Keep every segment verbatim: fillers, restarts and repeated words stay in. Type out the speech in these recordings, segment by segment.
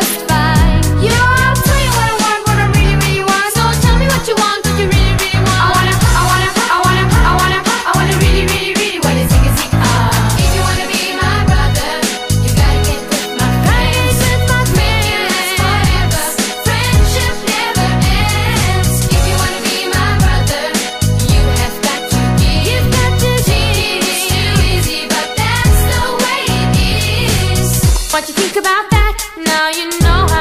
just fine. You know I'll tell you what I want, what I really, really want. So tell me what you want, what you really, really want. I wanna, I wanna, I wanna, I wanna, I wanna really, really, really wanna sing a sing ah. If you wanna be my brother, you gotta get with my friends. Make it last forever. Friendship never ends. If you wanna be my brother, you have got to give. You've got to give. It's too easy, but that's the way it is. What you think about that? Now you know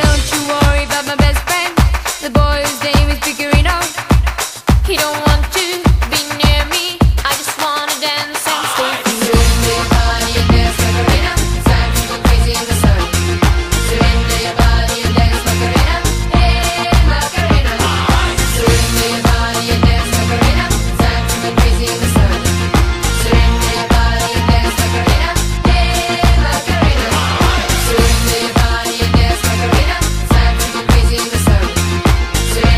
don't you worry about my best friend. The boy whose name is Picorino. He don't want to be near me. I just wanna dance and stay free. Surrender your body and dance Macarena. Time to go crazy in the sun. Surrender your body and dance Macarena. Hey Macarena. Surrender your body and dance Macarena. Time to go crazy in the sun. Surrender your body and dance Macarena. Hey Macarena. Surrender your body and dance Macarena. Time to go crazy in the sun. Surrender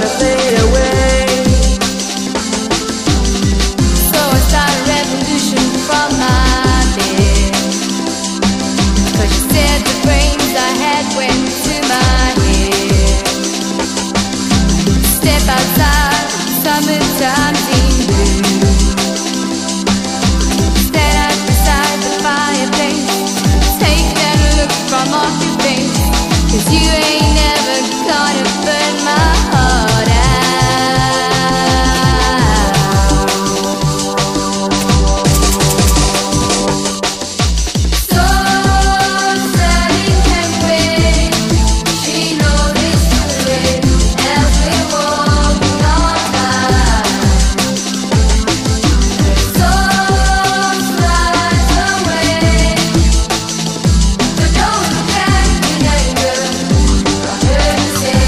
gonna fade away. So I start a revolution from my bed, 'cause you said the brains I had went to my head. Step outside, summertime's in blue. Stand out beside the fireplace, take that look from off your face, 'cause you ain't never gonna burn my heart out. So Sally can wait, she knows it's too late as we walk on by. So slides away, but don't look back in anger. I heard you say.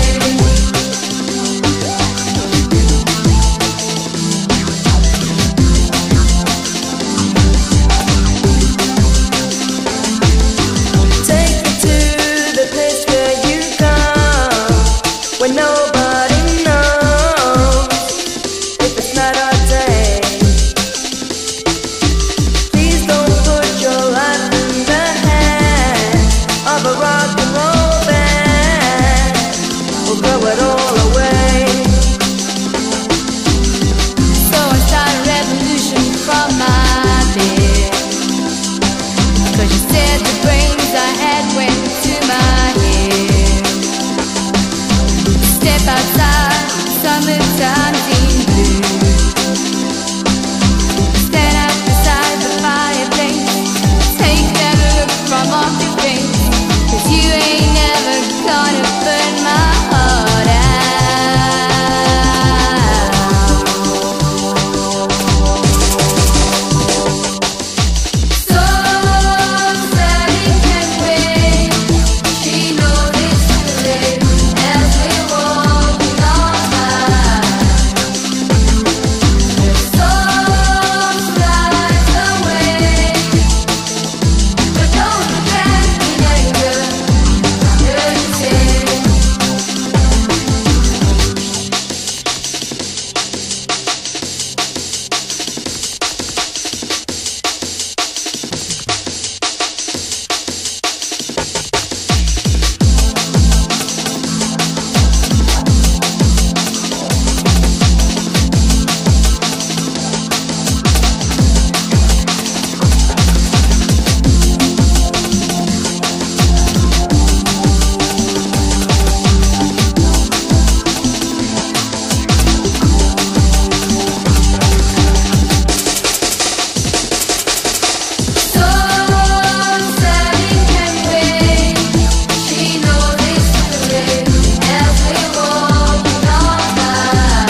Take me to the place where you come, where nobody knows if it's night or day. Please don't put your life in the hands of a rock and roll band. We'll throw it all away. So I start a revolution from my bed, 'cause you said the brains I had went to my head. Step outside, summertime's in blue. Stand out beside the fireplace, take that look from off your face, 'cause you ain't never gonna burn my heart out. So Sally can wait, she knows it's too late as we walk on by. So slides away, but don't look back in anger. I heard you say. So Sally can wait, she knows it's too late as we walk on by.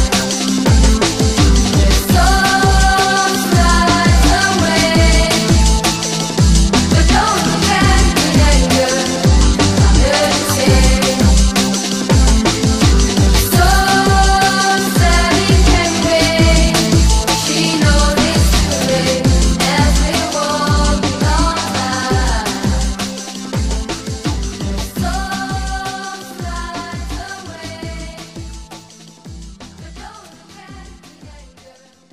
So slides away, but don't look back in anger. I heard you say. So Sally can wait, she knows it's too late as we walk on by. So slides away, but don't look back in anger.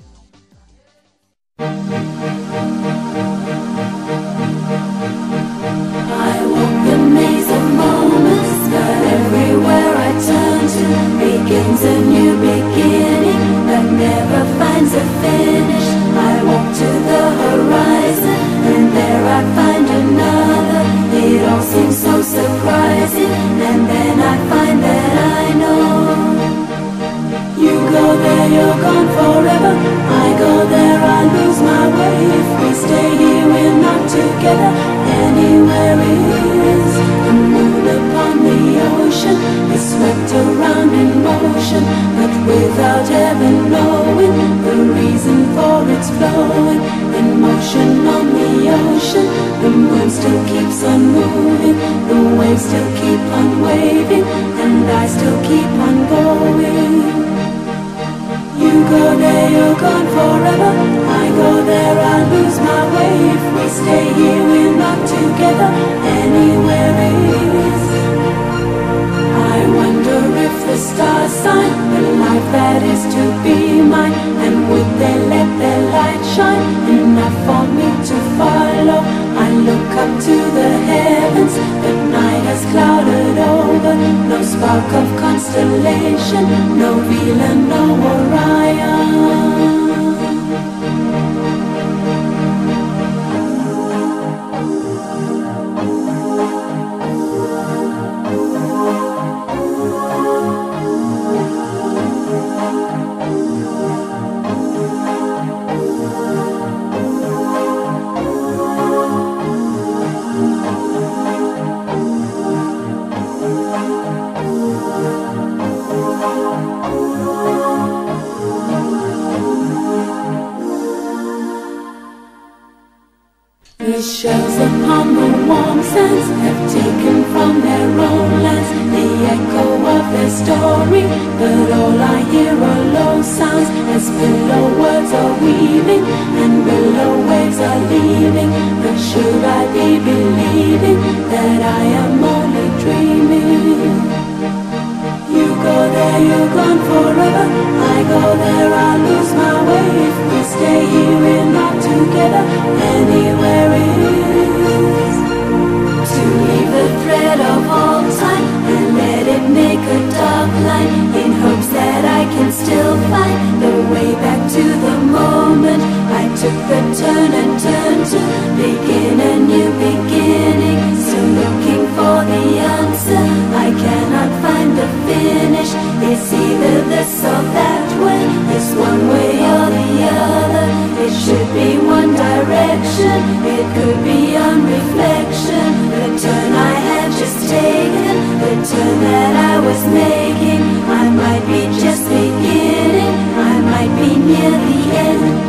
I walk the maze of moments, but everywhere I turn to begins a new beginning that never finds a finish. I walk to the horizon, and there I find another. It all seems so surprising, and then I find that I know. You go there, you're gone forever. I go there, I lose my way. If we stay here, we're not together. Anywhere is the moon upon the ocean is swept around in motion, but without ever knowing the reason for its flowing. In motion on the ocean, the moon still keeps on moving, the waves still keep on waving, and I still keep on going. You go there, you're gone forever. I go there, I lose my way. If we stay here, we're not together. Anywhere is. I wonder if the stars sign spark of constellation, no Vela, no Orion. The shells upon the warm sands have taken from their own lands the echo of their story, but all I hear are low sounds as pillow words are weaving and willow waves are leaving. But should I be believing that I am only dreaming? You go there, you're gone forever. I go there, I lose my way. If we stay here, we're not together. Anywhere is to leave the thread of all time and let it make a dark line, in hopes that I can still find the way back to the moment I took the turn and turned to begin a new beginning. Still looking for the answer, I cannot find the finish. It's either this or that way, it's one way or the other. It should be one direction, it could be on reflection. The turn I had just taken, the turn that I was making, I might be just beginning, I might be near the end.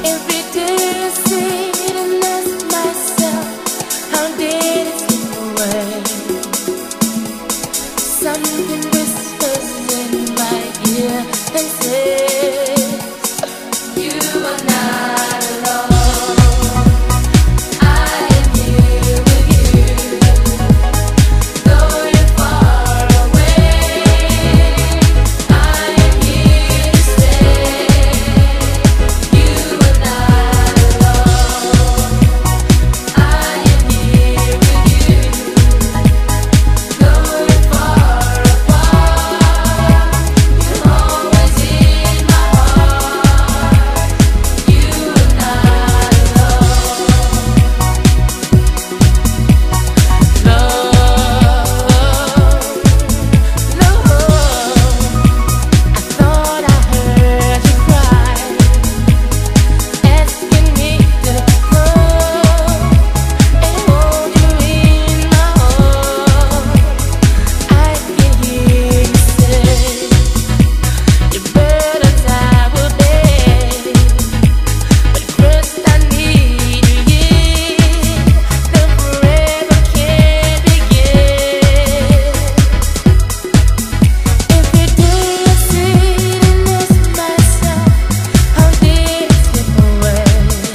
Every day I sit and ask myself, how did it slip away? Something whispers in my ear and says, you are not alone. I am here with you, though you're far away. I am here to stay. You are not alone. I am here with you, though you're far apart. You're always in my heart. You are not alone. Love, love. I thought I heard you cry, asking me to come and hold you in my arms. I can hear you say, you better die with me. But first I need you here, then forever can begin. Every day I sit and ask myself, how did it slip away?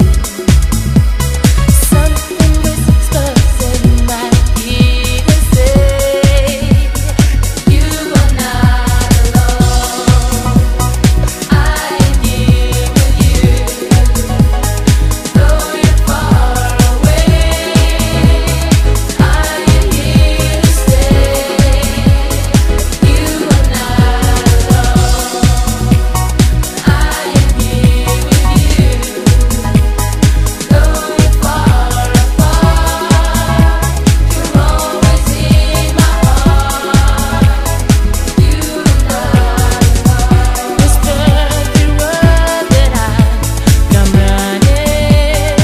Something whispers in my ear and says, you are not alone. I am here with you, though you're far away. I am here to stay. You are not alone. I am here with you, though you're far apart. You're always in my heart. You are not alone. Whisper every word that I come running.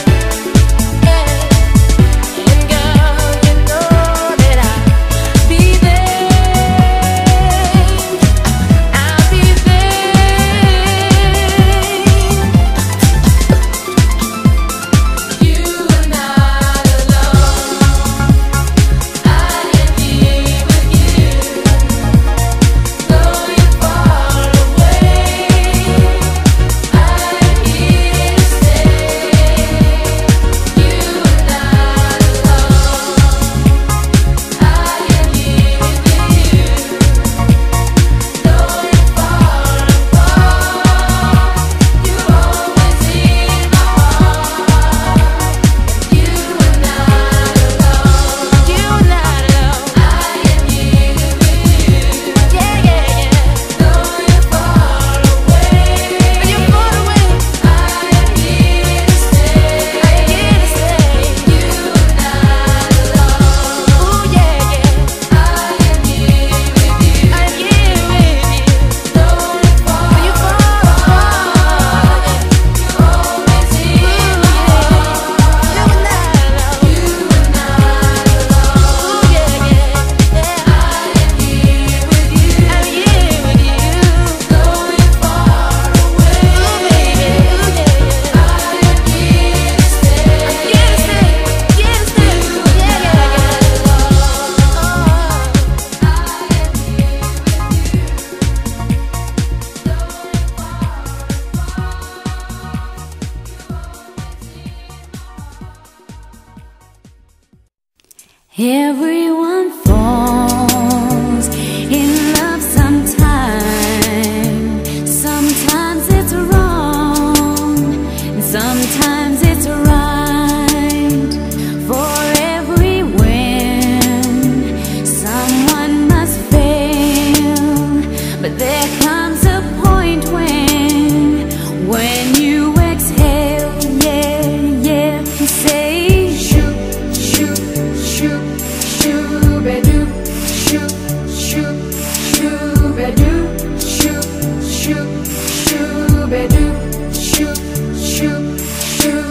And girl, you know that I'll be there. I'll be there. You are not alone. I am here with you, though you're far away. I am here to stay. You are not alone. I am here with you, though you're far apart. You're always in my heart. You are not alone. You are not alone. I am here with you. Yeah, yeah, yeah. Though you're far away. You're far away. I am here to stay. I am here to stay. You are not alone. Ooh, yeah, yeah. I am here with you. I am here with you. Though you're far apart. You're always in my heart. You are not alone. You are not alone. Ooh, yeah, yeah, yeah. I am here with you. I'm here with you. Though you're far away. Ooh, baby. Ooh, yeah, yeah. I am here to stay. I'm here to stay. Here to stay. Yeah, yeah, yeah. Oh, I am here with you. Though you're Everyone falls in love sometime. Sometimes it's wrong, and sometimes it's right. For every win, someone must fail. But there comes a point when, when you exhale, yeah, yeah, and say, shoot, shoot, shoot, shoo-ba-doo, shoot, shoot, shoo-ba-doo, shoot, shoot, shoo-ba-doo, shoot, shoot, shoo.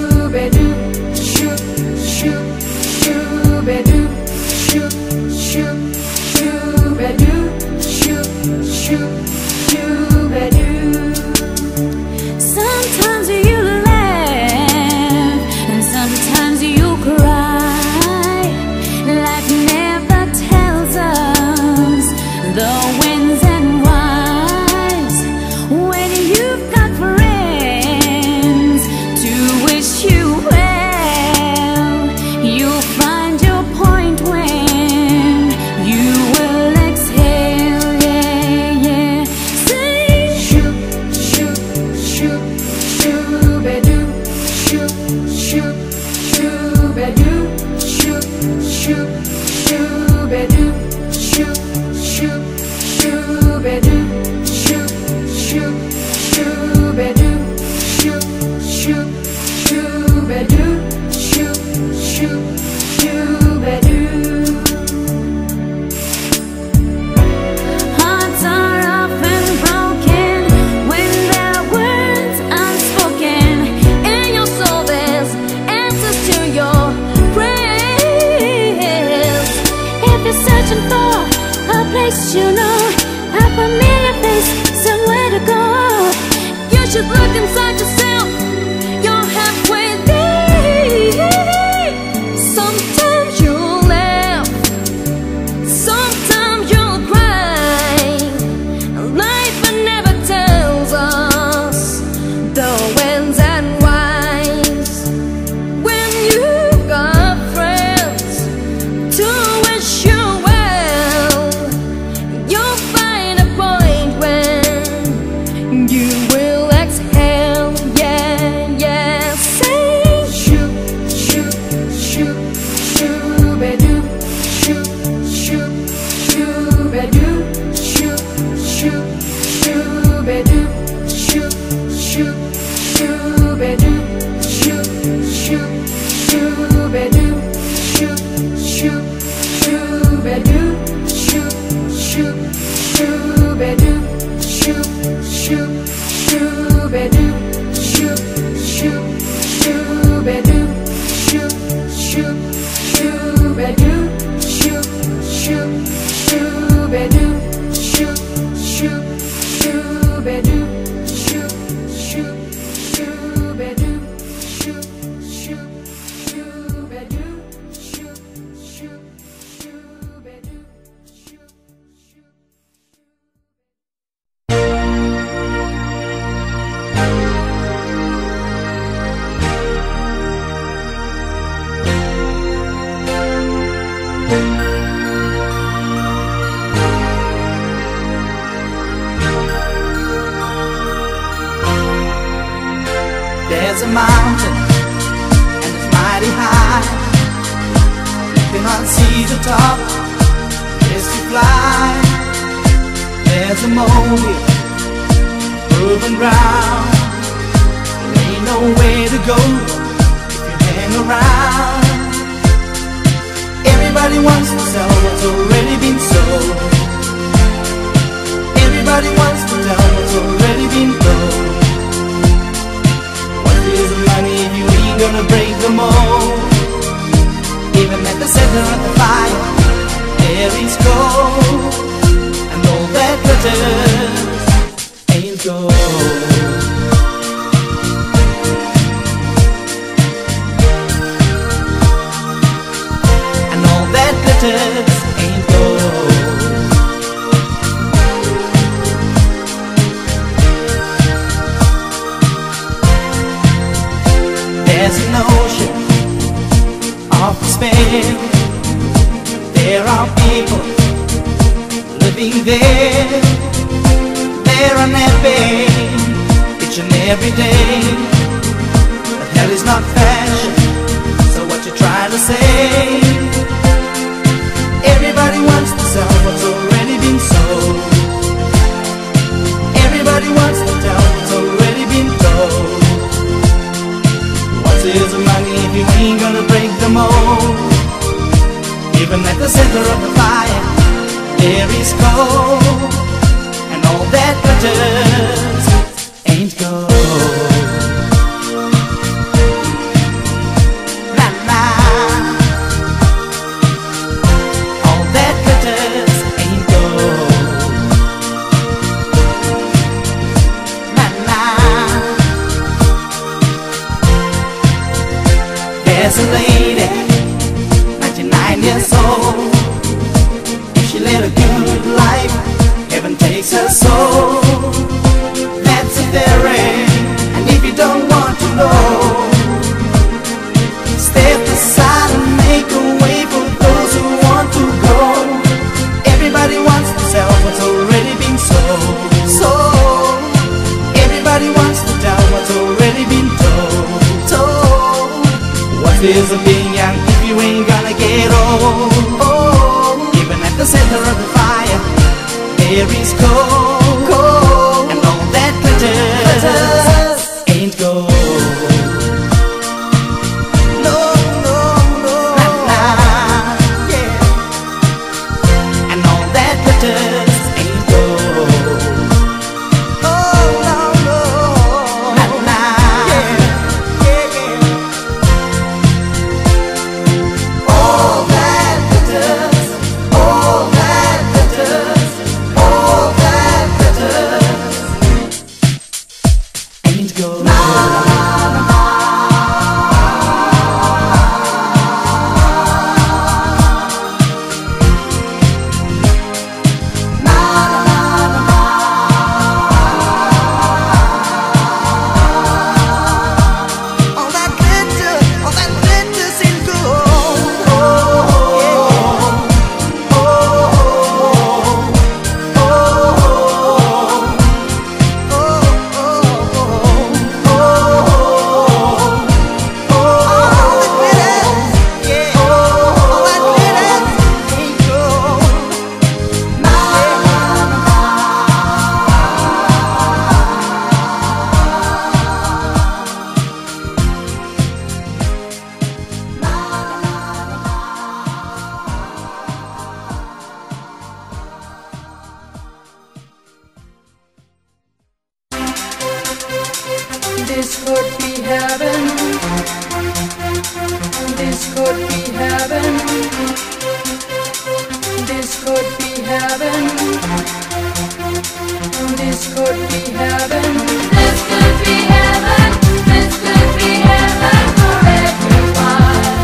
shoo-be-doo, shoo, shoo, shoo-be-doo, shoo, shoo, shoo-be-doo, shoo, shoo, shoo-be-doo, shoo, shoo, shoo-be-doo, shoo, shoo, shoo-be-doo, shoo, shoo, shoo-be-doo, shoo, shoo, shoo-be-doo, shoo, shoo, shoo-be-doo, shoo, shoo, shoo-be-doo, shoo, shoo, shoo-be-doo, shoo, shoo, shoo-be-doo, shoo, shoo. There's a mountain and it's mighty high. You cannot see the top, yes you fly. There's a mole, proven ground. There ain't no way to go if you hang around. Everybody wants to sell what's already been sold. Everybody wants to tell what's already been told. Is money if you ain't gonna break the mold. Even at the center of the fire, there is gold, and all that glitters ain't gold. And all that glitters ain't gold. There's an ocean of despair. There are people living there. They're unhappy each and every day. But hell is not fashion, so what you trying to say? Everybody wants to sell what's already been sold. Everybody wants to tell what's already been told. Is the money if you ain't gonna break the mold? Even at the center of the fire, there is gold, and all that glitters ain't gold. La la, all that glitters ain't gold. La la. There's a lady, ninety-nine years old. If she led a good life, heaven takes her soul. That's a theory, and if you don't want to know, step aside and make a way for those who want to go. Everybody wants to sell what's already been sold. So everybody wants to tell what's already been told. Told. What is a being young if you ain't gonna get old? Oh, even at the center of the fire, there is cold, cold, and all that glitters ain't gold. No, no, no, nah, nah, yeah. And all that glitters ain't gold. Oh, no, no, nah, nah, yeah, yeah, yeah. All that glitters, all that glitters, all that could be heaven. This could be heaven. This could be heaven. This could be heaven. This could be heaven. This could be heaven for everyone.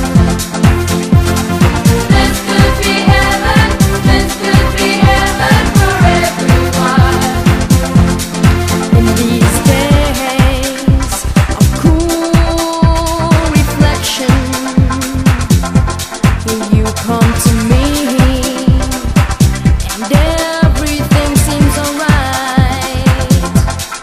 This could be heaven. This could be heaven for everyone. In these days of cool reflection, you come to me, and everything seems alright.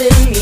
something